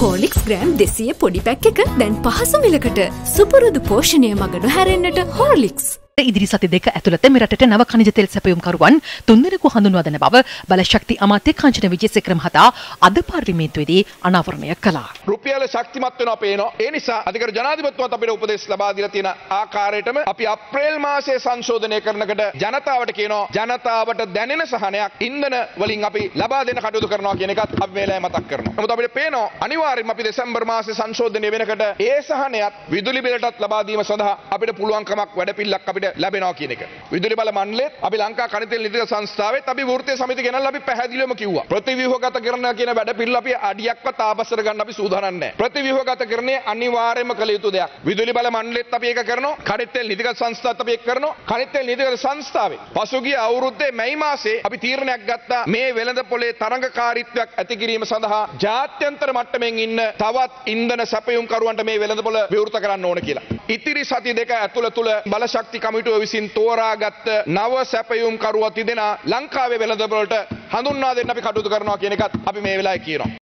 හෝලික්ස් gram 200 පොඩි pack එක දැන් පහසු මිලකට සුපුරුදු පෝෂණය මග නොහැරෙන්නට හෝලික්ස්. ඉදිරි සති දෙක ඇතුළත මෙරටට නව khනිජ තෙල් සැපයුම්කරුවන් තුන්දෙනෙකු හඳුන්වා දෙන බව බලශක්ති අමාත්‍ය කාංචන විජේසේකර මහතා අද පාර්ලිමේන්තුවේදී අනාවරණය කළා. රුපියල ශක්තිමත් වෙනවා පේනවා. ඒ නිසා අධිකර ජනාධිපතිතුමාත් අපිට උපදෙස් ලබා දීලා තියෙන ආකාරයටම අපි අප්‍රේල් මාසයේ සංශෝධනය කරනකොට ජනතාවට කියනවා ජනතාවට දැනෙන සහනයක් ඉන්ධන වලින් අපි ලබා දෙන්න කටයුතු කරනවා කියන එකත් අපි මේ වෙලාවේ මතක් කරනවා. නමුත් අපිට පේනවා අනිවාර්යයෙන්ම අපි දෙසැම්බර් මාසයේ සංශෝධනය වෙනකොට ඒ සහනයත් විදුලි බිලටත් ලබා දීම සඳහා අපිට පුළුවන්කමක් වැඩපිළිවෙලක් අපිට ලැබෙනවා කියන එක. විදුලි බල මණ්ඩලෙත් අපි ලංකා khනිජ තෙල් නිධි සංස්ථාවෙත් අපි වෘත්තීය සමිති ගෙනල්ලා අපි පැහැදිලිවම කිව්වා. ප්‍රතිව්‍යුහගත කරන කියන වැඩපිළිවෙල අපි අඩියක්වත් ආපස්සට ගන්න අපි සූදානම් නැහැ. ප්‍රතිව්‍යුහගත කරන්නේ අනිවාර්යයෙන්ම කළ යුතු දෙයක්. විදුලි බල මණ්ඩලෙත් අපි ඒක කරනවා. khනිජ තෙල් නිධි සංස්ථාවත් අපි ඒක කරනවා. khනිජ තෙල් නිධි සංස්ථාවේ පසුගිය අවුරුද්දේ මැයි මාසයේ අපි තීරණයක් ගත්තා මේ වෙළඳ පොලේ තරඟකාරීත්වයක් ඇති කිරීම සඳහා ජාත්‍යන්තර මට්ටමින් ඉන්න තවත් ඉන්ධන සැපයුම්කරුවන්ට මේ වෙළඳ පොල විවෘත කරන්න ඕන කියලා. ඉතිරි සති දෙක ඇතුළත බලශක්ති කමිටුව විසින් තෝරාගත් නව සැපයුම්කරුවා තිදෙනා ලංකාවේ වෙළඳ පොලට හඳුන්වා දෙන්න අපි කටයුතු කරනවා කියන එකත් අපි මේ වෙලාවේ කියනවා.